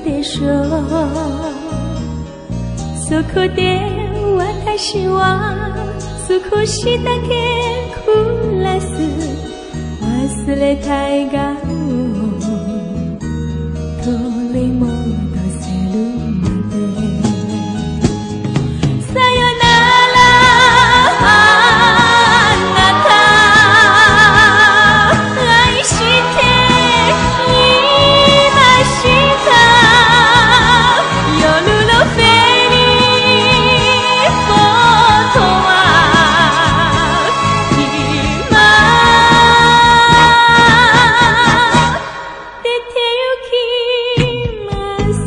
でしょう。そこで私は少しだけ暮らす。忘れた笑顔を取り戻せるまで。さよならあなた、愛していました。夜のフェリーボートは今出て行きます。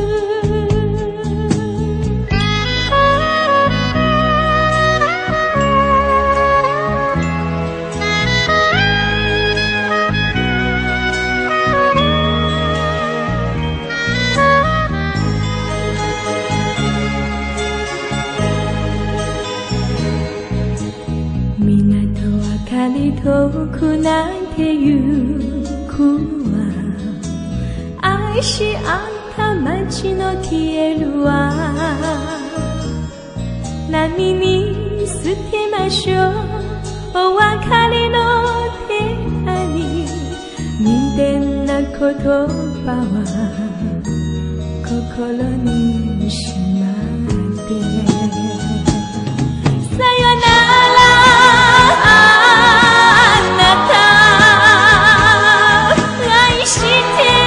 港明かり遠くなんてゆくわ。愛し合った街の消えるわ。波に捨てましょうお別れの手紙。人間な言葉は心にしまって。さよならあなた、愛して